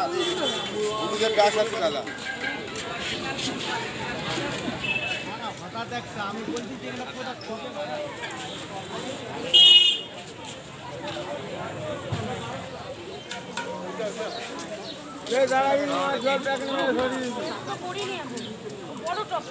হলুদের গাছ আছে দাদা। হঠাৎ একটা আমি বলছি যে এগুলো কোথা ছোট বড় টপ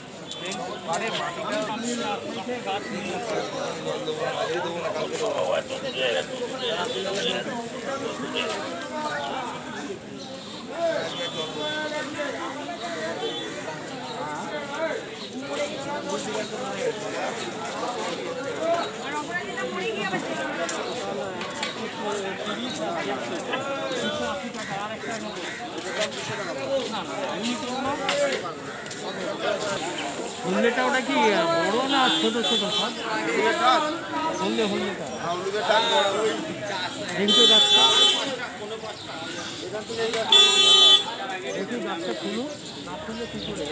হলদেটা ওটা কি বড় না ছোট ছোট সব হলদেটা কিন্তু গাছটা একটু গাছটা খুলুন না খুললে কি করে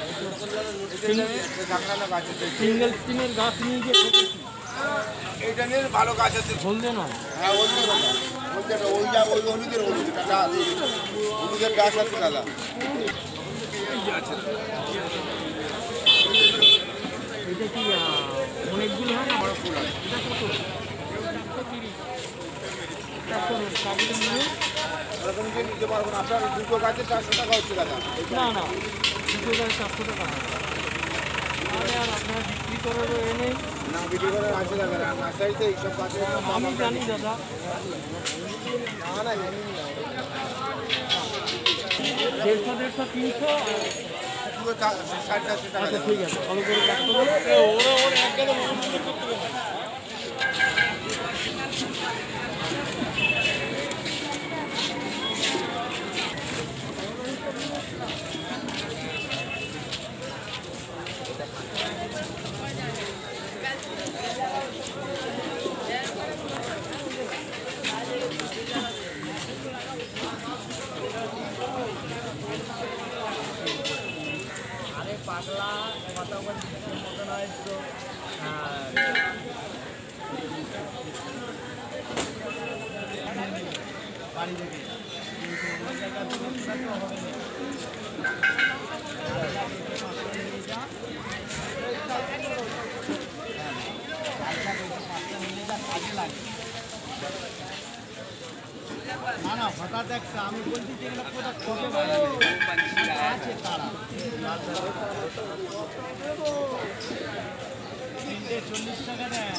সিঙ্গেল স্টিমের গাছ নিয়ে গিয়ে ঠেকেছি এইটা নিয়ে ভালো গাছ আছে। হলদে নয় হ্যাঁ হলুদের হলুদের গাছ আছে দাদা। এটা কি অনেকগুলো হয় না বড় ফুল আছে এটা কত 130 নিয়ে ওরকম যে নিতে পারবো না। আপনার দুটো গাছে 400 টাকা হচ্ছে দাদা। না না দুটো গাছ 400 টাকা আরে আর আপনারা বিক্রি করারও নেই না বিক্রি করে আছে দাদা। নার্সারিতে এইসব গাছের আমি জানি দাদা না জানি না 150 300 পুরো 450 টাকা। আচ্ছা ঠিক আছে ভালো করে কাটতে হবে ওরা এক গাদা করতে হবে পাগলা কথা বলতে মতো নয় তো বাড়ি থেকে কাজে লাগে না না হঠাৎ একটা আমি বলছি যে এগুলো কোথা ছোট আছে তারা 40 টাকা দেন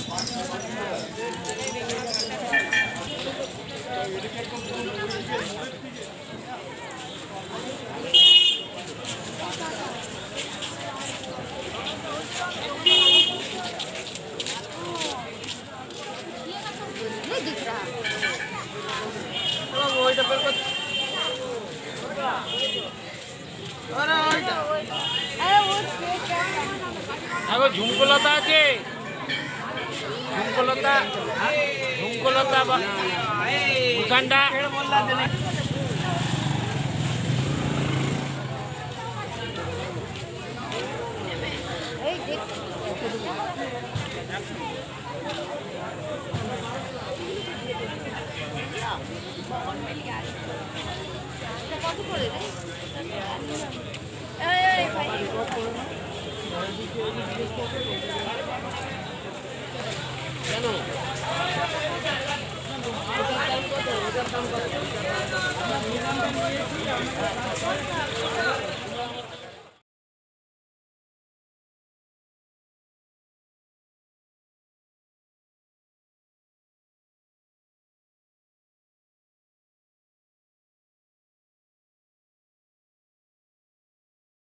ওইটা বের কর আরে ঝুমকলতা আছে ঝুমকলতা ভূষান্ডা কত করে রে ভাই কেন ওটার দাম কত